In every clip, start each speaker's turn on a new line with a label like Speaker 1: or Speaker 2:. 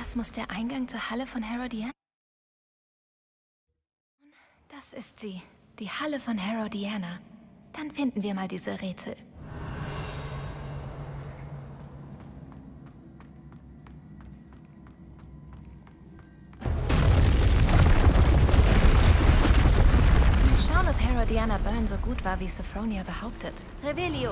Speaker 1: Das muss der Eingang zur Halle von Herodiana. Das ist sie. Die Halle von Herodiana. Dann finden wir mal diese Rätsel. Mal schauen, ob Herodiana Byrne so gut war, wie Sophronia behauptet.
Speaker 2: Revelio.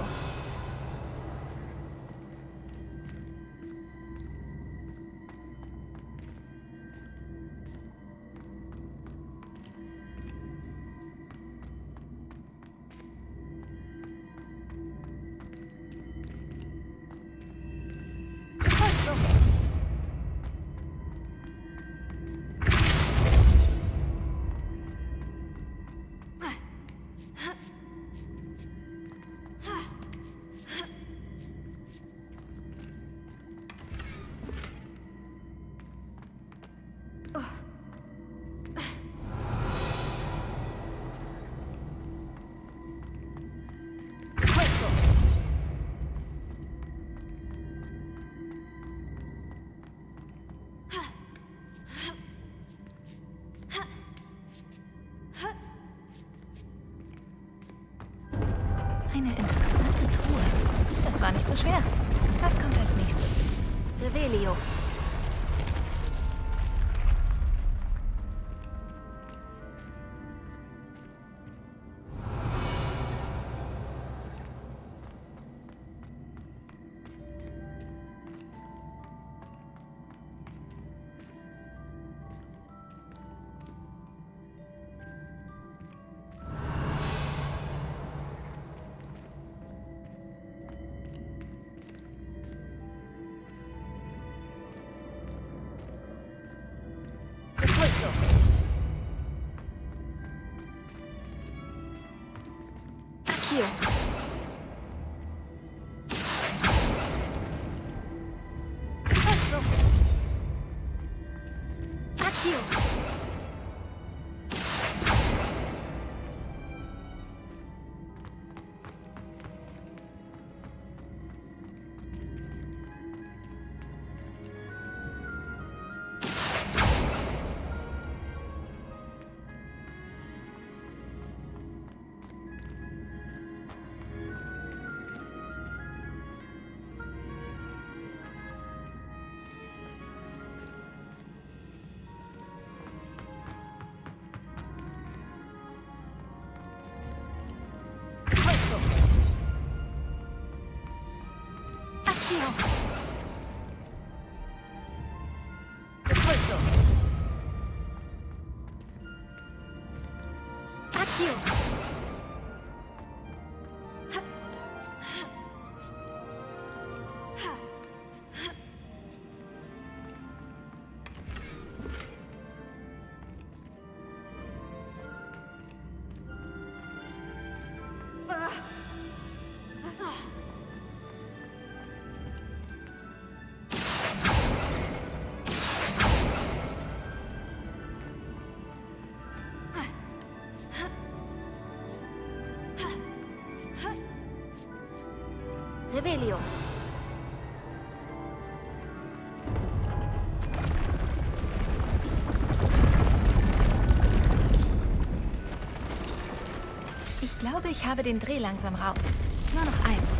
Speaker 1: Eine interessante Truhe. Das war nicht so schwer. Was kommt als nächstes?
Speaker 2: Revelio. Accio. Accio. Accio. Revelio.
Speaker 1: Ich glaube, ich habe den Dreh langsam raus. Nur noch eins.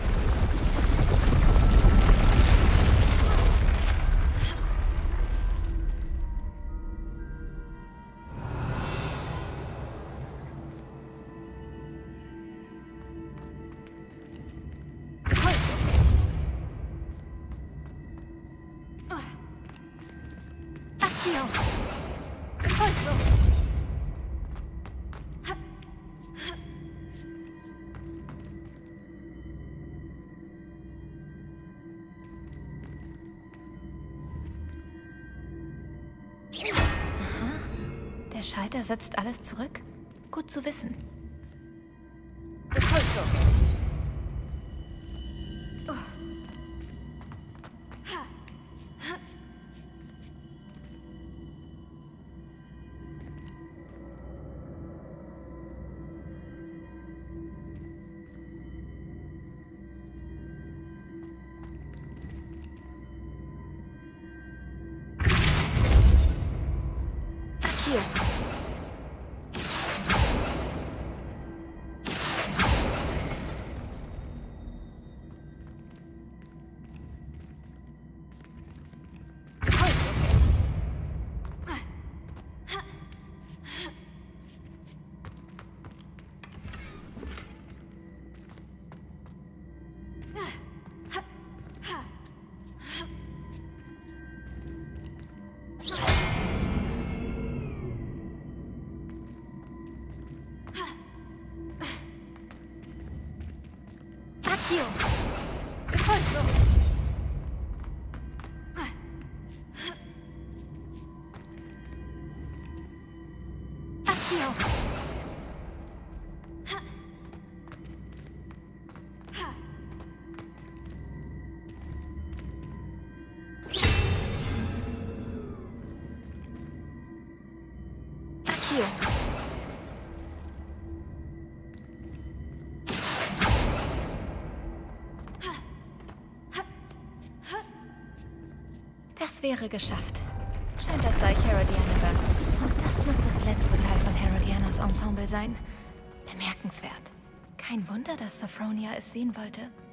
Speaker 1: Der Schalter setzt alles zurück? Gut zu wissen.
Speaker 2: Accio. Also. Accio. Accio.
Speaker 1: Das wäre geschafft. Scheint, das sei Herodiana war. Und das muss das letzte Teil von Herodianas Ensemble sein. Bemerkenswert. Kein Wunder, dass Sophronia es sehen wollte.